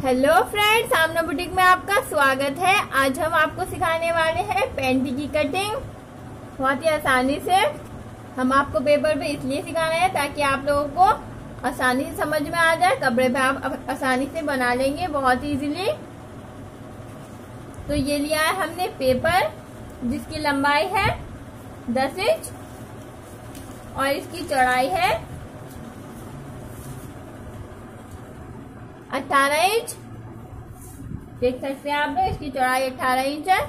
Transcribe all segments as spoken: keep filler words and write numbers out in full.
Hello friends, आमना boutique में आपका स्वागत है। आज हम आपको सिखाने वाले हैं पैंटी की कटिंग बहुत ही आसानी से। हम आपको पेपर पे इसलिए सिखा रहे हैं ताकि आप लोगों को आसानी से समझ में आ जाए। कपड़े पे आप आसानी से बना लेंगे बहुत इजीली। तो ये लिया है हमने पेपर जिसकी लंबाई है दस इंच और इसकी चौड़ाई है अठारह इंच। देख सकते हैं आप लोग, इसकी चौड़ाई अठारह इंच है।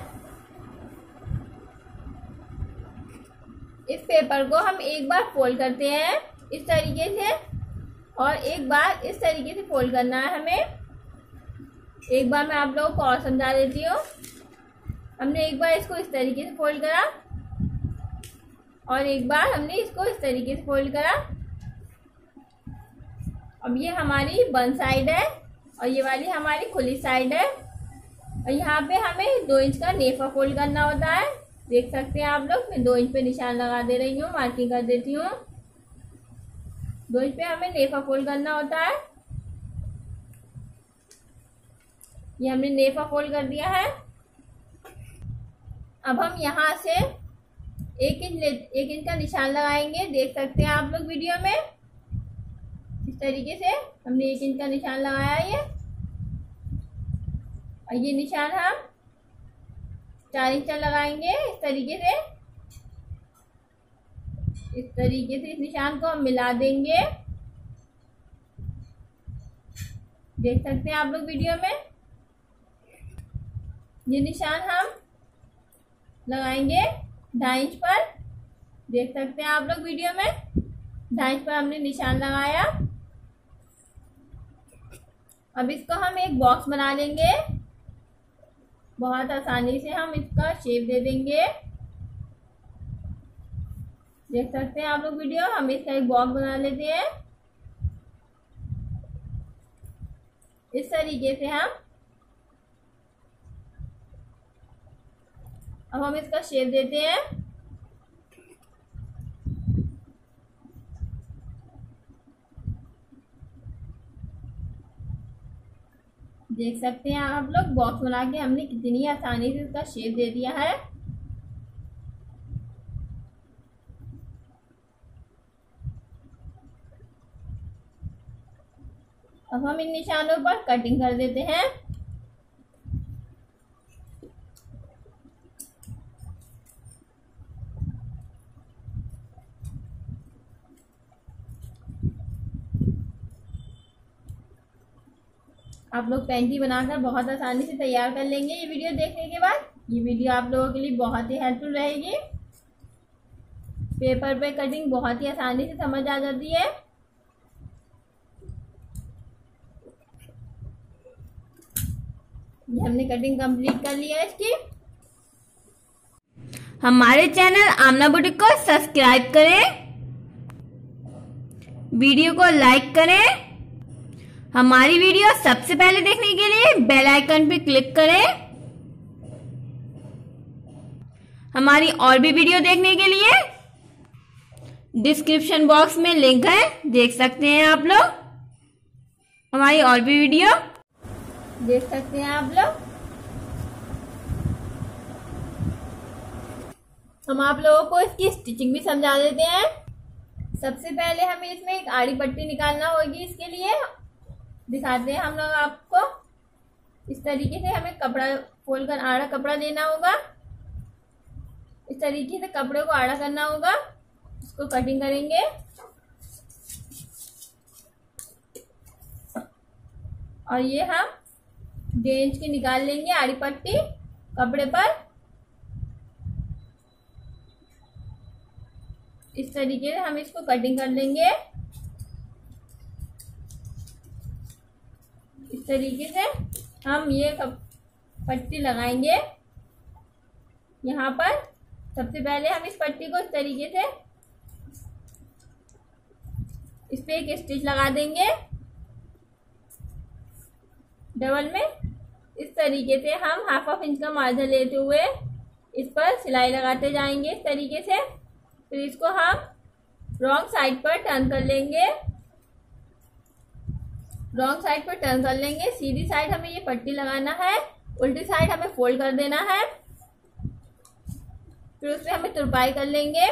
इस पेपर को हम एक बार फोल्ड करते हैं इस तरीके से और एक बार इस तरीके से फोल्ड करना है हमें। एक बार मैं आप लोगों को और समझा देती हूँ। हमने एक बार इसको इस तरीके से फोल्ड करा और एक बार हमने इसको इस तरीके से फोल्ड करा। अब ये हमारी बंद साइड है और ये वाली हमारी खुली साइड है और यहाँ पे हमें दो इंच का नेफा फोल्ड करना होता है। देख सकते हैं आप लोग, मैं दो इंच पे निशान लगा दे रही हूँ, मार्किंग कर देती हूँ। दो इंच पे हमें नेफा फोल्ड करना होता है। ये हमने नेफा फोल्ड कर दिया है। अब हम यहाँ से एक इंच एक इंच का निशान लगाएंगे। देख सकते हैं आप लोग वीडियो में, इस तरीके से हमने एक इंच का निशान लगाया है ये। और ये निशान हम चार इंच लगाएंगे इस तरीके से। इस तरीके से इस निशान को हम मिला देंगे। देख सकते हैं आप लोग वीडियो में, ये निशान हम लगाएंगे ढाई इंच पर। देख सकते हैं आप लोग वीडियो में, ढाई इंच पर हमने निशान लगाया। अब इसको हम एक बॉक्स बना लेंगे। बहुत आसानी से हम इसका शेप दे देंगे। देख सकते हैं आप लोग वीडियो, हम इसका एक बॉक्स बना लेते हैं इस तरीके से हम। अब हम इसका शेप देते हैं। देख सकते हैं आप लोग, बॉक्स बना के हमने कितनी आसानी से इसका शेप दे दिया है। अब हम इन निशानों पर कटिंग कर देते हैं। आप लोग पैंटी बनाकर बहुत आसानी से तैयार कर लेंगे ये वीडियो देखने के बाद। ये वीडियो आप लोगों के लिए बहुत ही हेल्पफुल रहेगी। पेपर पे कटिंग बहुत ही आसानी से समझ आ जाती है। ये हमने कटिंग कंप्लीट कर लिया है इसकी। हमारे चैनल आमना बुटीक को सब्सक्राइब करें, वीडियो को लाइक करें। हमारी वीडियो सबसे पहले देखने के लिए बेल आइकन पे क्लिक करें। हमारी और भी वीडियो देखने के लिए डिस्क्रिप्शन बॉक्स में लिंक है, देख सकते हैं आप लोग। हमारी और भी वीडियो देख सकते हैं आप लोग। हम आप लोगों को इसकी स्टिचिंग भी समझा देते हैं। सबसे पहले हमें इसमें एक आड़ी पट्टी निकालना होगी। इसके लिए दिखाते हैं हम लोग आपको। इस तरीके से हमें कपड़ा फोल्ड कर आड़ा कपड़ा लेना होगा। इस तरीके से कपड़े को आड़ा करना होगा। इसको कटिंग करेंगे। और ये हम डेढ़ इंच की निकाल लेंगे आड़ी पट्टी कपड़े पर। इस तरीके से हम इसको कटिंग कर लेंगे। इस तरीके से हम ये पट्टी लगाएंगे यहाँ पर। सबसे पहले हम इस पट्टी को इस तरीके से इस पे एक स्टिच लगा देंगे डबल में। इस तरीके से हम हाफ हाफ इंच का मार्जिन लेते हुए इस पर सिलाई लगाते जाएंगे इस तरीके से। फिर इसको हम रॉन्ग साइड पर टर्न कर लेंगे। रॉन्ग साइड पर टर्न कर लेंगे। सीधी साइड हमें ये पट्टी लगाना है, उल्टी साइड हमें फोल्ड कर देना है। फिर उससे हमें तुरपाई कर लेंगे।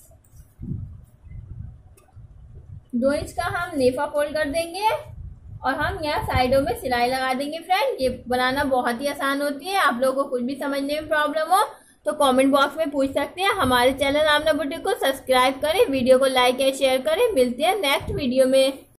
दो इंच का हम नेफा फोल्ड कर देंगे और हम यहाँ साइडों में सिलाई लगा देंगे। फ्रेंड, ये बनाना बहुत ही आसान होती है। आप लोगों को कुछ भी समझने में प्रॉब्लम हो तो कमेंट बॉक्स में पूछ सकते हैं। हमारे चैनल आमना बुटीक को सब्सक्राइब करें, वीडियो को लाइक या शेयर करें। मिलते हैं नेक्स्ट वीडियो में।